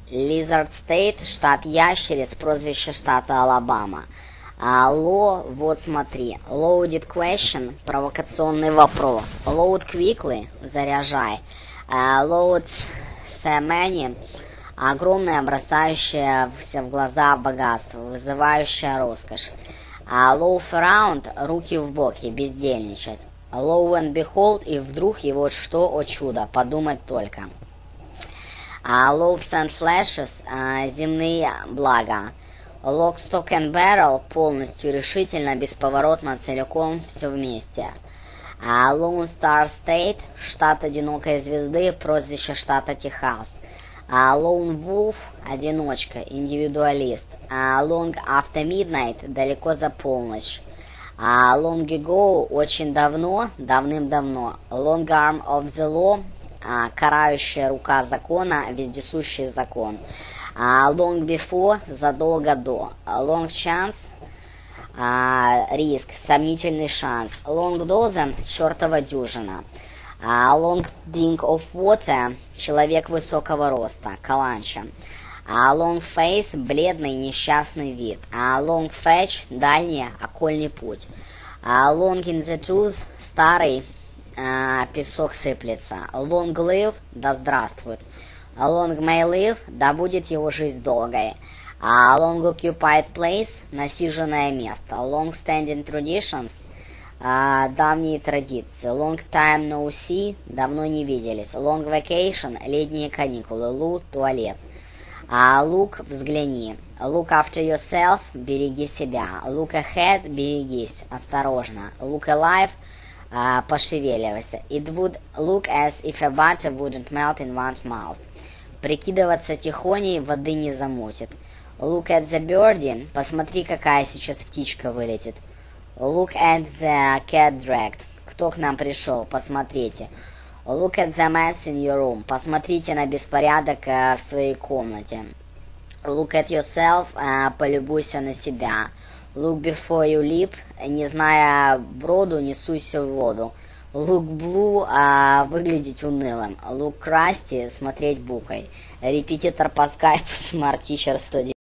Lizard State, штат ящериц, прозвище штата Алабама. Ло, вот смотри. Loaded question, провокационный вопрос. Load quickly, заряжай. Load many, огромное, бросающееся в глаза богатство, вызывающее роскошь. Loaf around, руки в боки, бездельничать. Lo and behold, и вдруг, и вот что, о чудо, подумать только. Loaves and flashes, земные блага. Lock, stock and barrel, полностью, решительно, бесповоротно, целиком, все вместе. Lone Star State, штат одинокой звезды, прозвище штата Техас. Lone Wolf, одиночка, индивидуалист. Long after midnight, далеко за полночь. Long ago, очень давно, давным-давно. Long arm of the law, карающая рука закона, вездесущий закон. Long before, задолго до. Long chance, риск, сомнительный шанс. Long dozen, чертова дюжина. Long drink of water, человек высокого роста, каланча. Long face, бледный, несчастный вид. Long fetch, дальний, окольный путь. Long in the tooth, старый, песок сыплется. Long live, да здравствует. Long may live, да будет его жизнь долгой. Long occupied place, насиженное место. Long standing traditions, давние традиции. Long time no see, давно не виделись. Long vacation, летние каникулы. Loo, туалет. Look, взгляни. Look after yourself, береги себя. Look ahead, берегись, осторожно. Look alive, пошевеливайся. It would look as if a butter wouldn't melt in one's mouth. Прикидываться тихоней, воды не замутит. Look at the birdie, посмотри, какая сейчас птичка вылетит. Look at the cat dragged, кто к нам пришел, посмотрите. Look at the mess in your room, посмотрите на беспорядок в своей комнате. Look at yourself, полюбуйся на себя. Look before you leap, не зная броду, не суйся в воду. Look blue, выглядеть унылым. Look crusty, смотреть букой. Репетитор по скайпу, Smart Teacher 109.